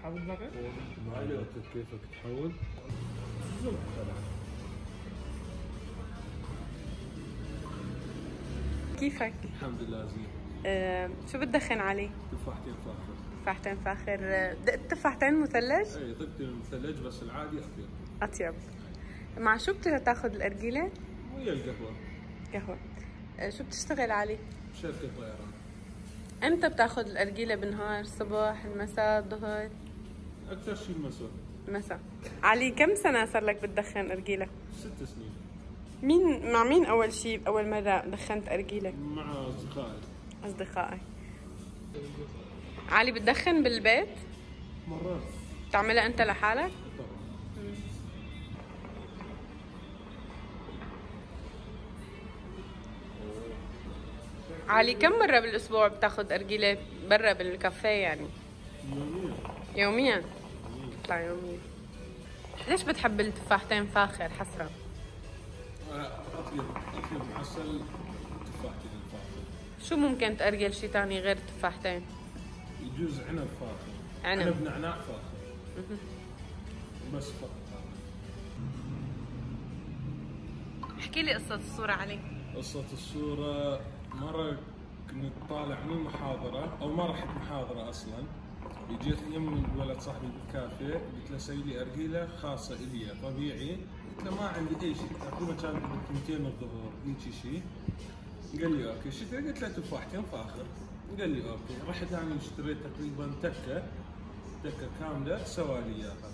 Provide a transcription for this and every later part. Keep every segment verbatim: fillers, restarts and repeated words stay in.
تحاول مرة؟ ما عليك كيفك تحاول؟ كيفك؟ الحمد لله زين. أه شو بتدخن علي؟ تفاحتين فاخر. تفاحتين فاخر. دقت تفاحتين مثلج؟ اي ضفت المثلج بس العادي اطيب. اطيب. مع شو بتاخذ الارجيله؟ ويا القهوة. قهوة. أه شو بتشتغل علي؟ شركة طيران. امتى بتاخذ الارجيله؟ بالنهار، الصبح، المساء، الظهر؟ اكثر شيء المساء. مساء. علي كم سنه صار لك بتدخن ارجيله؟ ست سنين. مين مع مين اول شيء اول مره دخنت ارجيله؟ مع اصدقائي. اصدقائي. علي بتدخن بالبيت؟ مرات. بتعملها انت لحالك؟ طبعا. علي كم مرة بالأسبوع بتاخد أرجيلة برا بالكافيه يعني؟ يوميا. يوميا؟ بتطلع يوميا. ليش بتحب التفاحتين فاخر حسرة؟ اطيب اطيب معسل تفاحتين فاخر. شو ممكن تأرجل شي تاني غير تفاحتين؟ يجوز عنب فاخر. عنب. عنب نعناع فاخر. بس فقط. احكي لي قصة الصورة علي. قصة الصورة مرة كنت طالع من محاضرة أو ما رحت محاضرة أصلا. جيت يم ولد صاحبي بالكافيه قلت له سوي لي أرجيلة خاصة إلي طبيعي. قلت له ما عندي أي شيء تقريبا كان بثنتين الظهر هيك شيء. قال لي أوكي شتري؟ قلت له تفاحتين فاخر. قال لي أوكي. رحت أنا اشتريت تقريبا تكة تكة كاملة سوى لي إياها.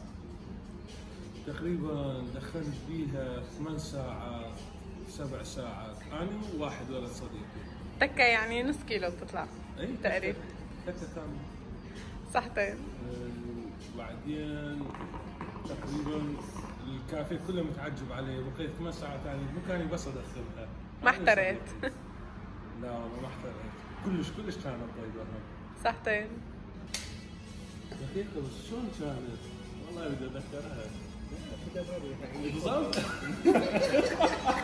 تقريبا دخلت بيها ثمان ساعات سبع ساعات انا وواحد ولد صديقي. تكة يعني نص كيلو بتطلع. اي تقريبا. تكة كاملة. صحتين. وبعدين تقريبا الكافيه كله متعجب علي. بقيت ثمان ساعات ثاني بمكاني بس ادخلها. ما احتريت. لا والله ما احتريت. كلش كلش كانت طيبة. صحتين. دقيقة بس شلون كانت؟ والله بدي اتذكرها. بالضبط.